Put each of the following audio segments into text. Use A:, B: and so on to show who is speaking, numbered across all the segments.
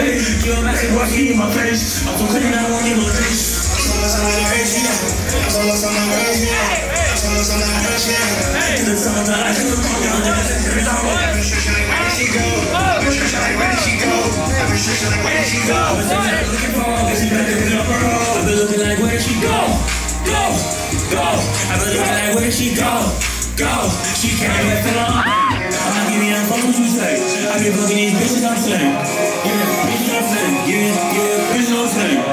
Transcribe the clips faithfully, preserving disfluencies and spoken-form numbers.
A: Hey, you a massive walkie in my face. I'm so clean, I won't even taste. I'm so lost on the race, yeah. I'm so lost on the race, yeah. I'm so lost on the race, yeah. To the summer, I took a call down there. Every time I'm in church, like, where did she go? I'm in church, like, where did she go? I'm in church, like, where did she go? I'm looking for her, she back in the world. I've been looking like, where did she go? Go, go. I've been looking like, where did she go? Go. She can't even feel on. I'm not giving a fuck what you say. I be fucking these bitches I'm saying. Yeah, bitches I'm saying. Yeah, yeah, bitches I'm saying.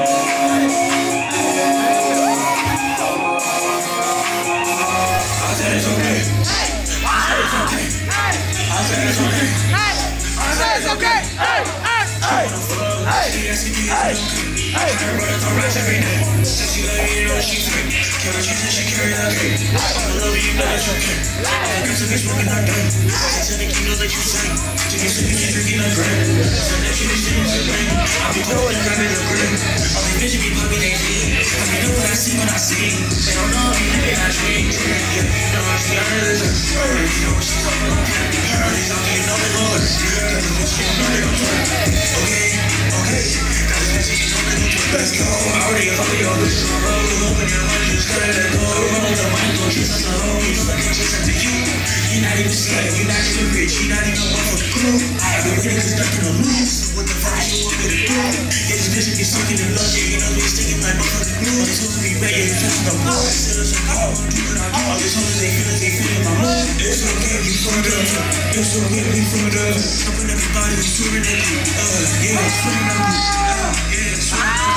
A: I said it's okay. I said it's okay. I said it's okay. I said it's okay. Hey, hey, hey, hey, hey. Everybody's on rest every day. Since she let me know she's free. Can't let you think she carry that weight. I love you, know it's okay. I'm gonna be smoking that day. I said the key that you say. To get sick of you drinking that grain. Said that shit is serious and pain. I'll be throwing it back in the grave. All the vision be popping they see. I can do what I see when I see. They don't know me, they not dream. Yeah, you know how she got it. You know what she's talking about. Her, he's not getting on the roller. Cause the bitch, she don't know they don't try. Okay, okay. Let's go, I already got the other shit. I'm rolling up in your mind, just let it go. Roll the mind, don't chase us alone. You fucking chase after you. You're not even scared, you're not even rich, you're not even one for the crew. Everything is stuck in the loose. What the fuck you want me to do? Yeah, this bitch be stuck in the logic. You know, we're sticking like motherfucking glue. I'm supposed to be ready, you're just the boy. Still as a call, do what I do. All these hoes, they feel like they feel in my mood. It's okay, we fucked up. It's okay, we fucked up. Helping everybody, we swimming in you. Uh, yeah, swimming in you. Uh, yeah, swimming in you.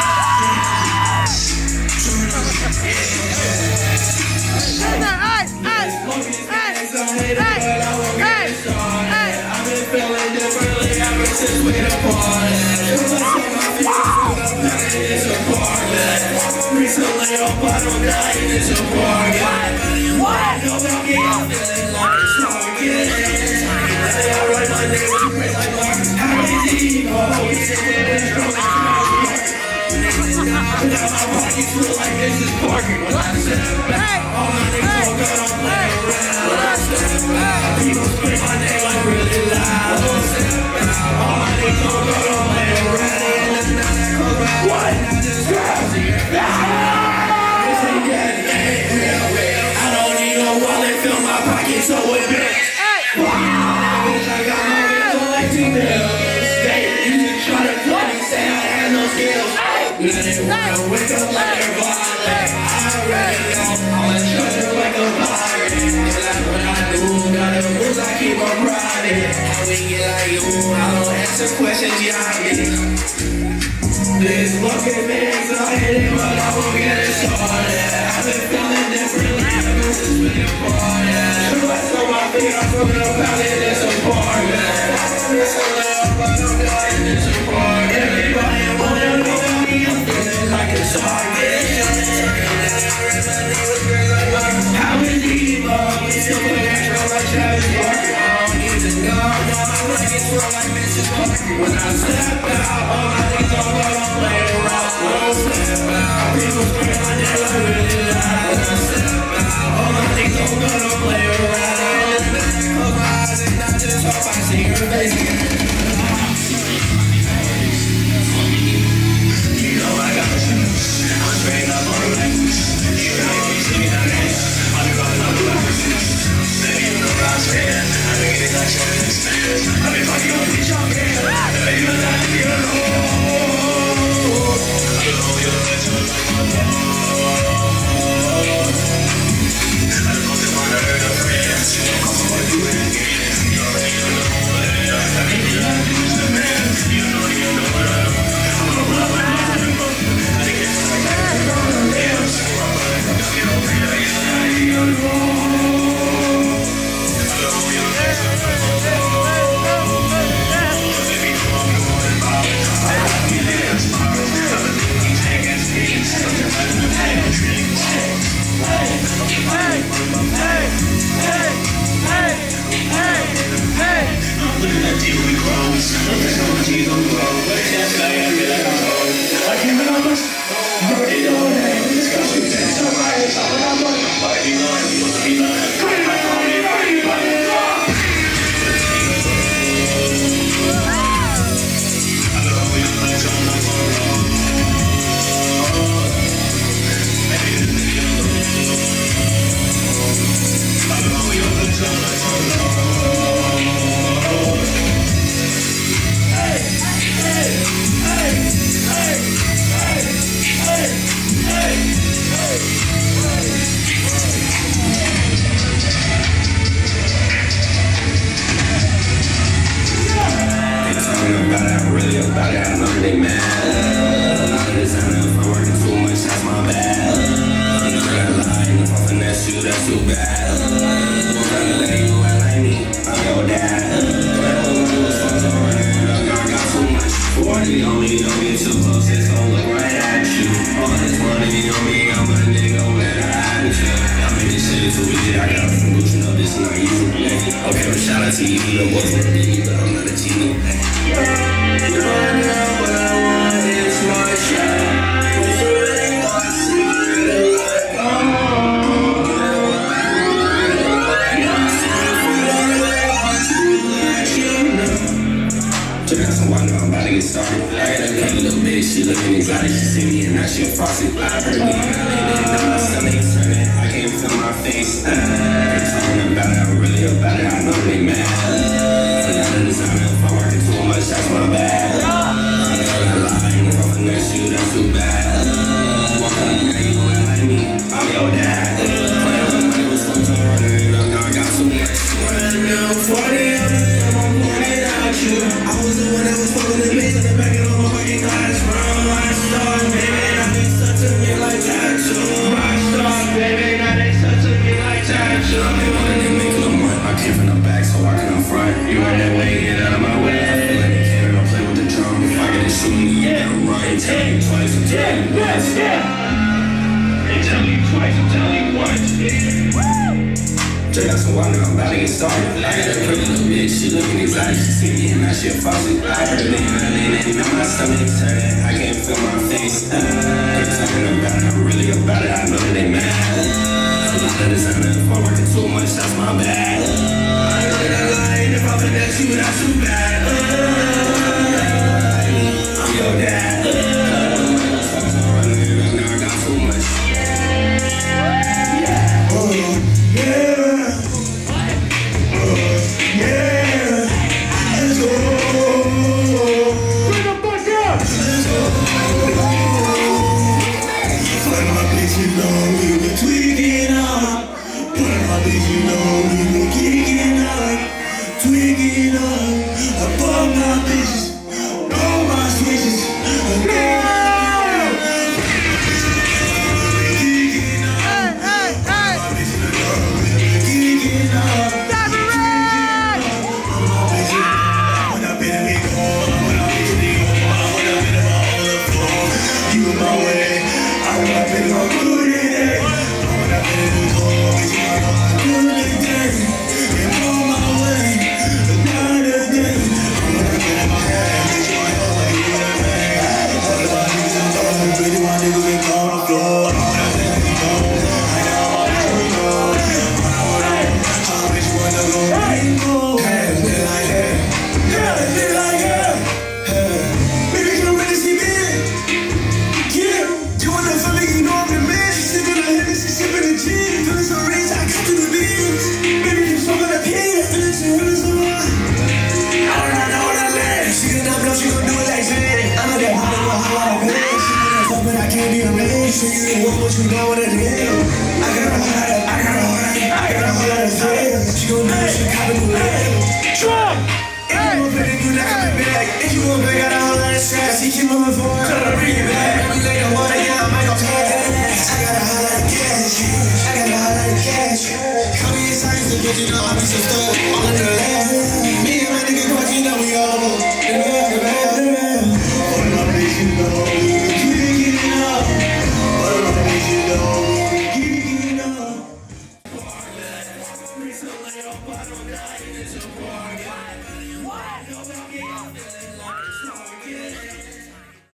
B: I've been feeling differently ever since we departed. It's a party. Recently, I'm bottom nine in this apartment. What? No, I'm feeling like it's target. I write my name with great like Mark. How is he? Oh, he's in this now my pockets feel like this is parking. When I step back, all my niggas don't go, don't play around. When I step out, people scream my name like really loud. When I step out, all my niggas don't go, don't play around. And it's not that close, but what? I just grab you. This ain't that, it ain't real, real. I don't need no wallet, fill my pockets so it bitch. Wow, bitch, I got no bills like two bills. They used to try to play me, say I had no skills. Let it wanna wake up like a violent. I already know, I'ma trust her like a pirate. Cause that's what I do, got the rules, I keep on riding. How we get like you, I don't answer questions, yeah, I get it. This fucking man's I hit it, but I won't get it started. I've been feeling differently ever since we departed. Trust on my feet, I'm coming up out in this apartment. I've been so loud, but I'm not in this apartment. Everybody wanna know I'm feeling like a target. How is he, mom? We still put control like Travis Barker. I don't need to know. Now my blankets feel like Missus Parker. When I step out, all my niggas don't go, don't play around. When I step out, people scream my name like really loud. When I step out, all my niggas don't go, don't play around. And then I close my eyes and I just hope I see her face again. About it, I'm really about it, I know they mad. A lot of this time, if I'm working too much, that's my bad. I'm not gonna lie, and if I'm finesse you, that's too bad. I'm trying to let you out like me, I'm your dad. I got too much. forty on me, don't get too close, it's gon' look right at you. All this money on me, I'm a nigga, better hide it. I made this shit too easy, I got some Gucci, no, this is not easy. Okay, but shout out to you, the boys with me, but I'm not a genie. You know what I want is my shot. You really want to see it like oh. Check out some water, I'm about to get started. I got a good little bitch, she looking exotic. She see me and now she a faucet. I heard me, and now my stomach's turning. I can't feel my face. Uh, they're talking about it, I'm really about it. I know they mad. A lot of this time, if I'm working too much, that's my bad. I'm not gonna lie, and if I'm finesse you, that's too bad. Walk up, now you ain't like me, I'm your dad. Playing with money was so tough, running up, now I got too much. Running down forty, I'm pointing at you. I was the one that was fucking the bitch in the back of my fucking glass. Rockstar, baby, now they stuck to me like tattoo. Rockstar, baby, now they stuck to me like tattoo. I've been wanting to make a little money. I came from the back, so I can front. You run that way, get out of my way. I feel like a kid, I play with the drum. If I get a shooting, you gotta run. Tell you twice, I'm telling you once. They tell you twice, I'm telling you once. Check out some water, I'm about to get started. I got a pretty little bitch, she looking exotic. She see me and now she a faucet. I heard it, and it, and my stomach's turning. I can't feel my face. Uh, they're talking about it, I'm really about it. I know that they mad. A lot of this time, if I'm working too much, that's my bad. I ain't gonna lie, if I'm finesse you, that's too bad. Uh, I'm your dad. Uh, now I got too much. Yeah. Oh, yeah. So you didn't want what you know what it is. I got a whole lot of, I got a whole lot of, I got a whole lot of things. She gon' do it, she copy the label. Trump! If you want better, you not coming back. If you want back, got a whole lot of stress. He keep moving forward, try to bring it back. We like the water, yeah, I might go pass. I got a whole lot of cash. I got a whole lot of cash. Come here, science, and get you know I'm so stuck. All in the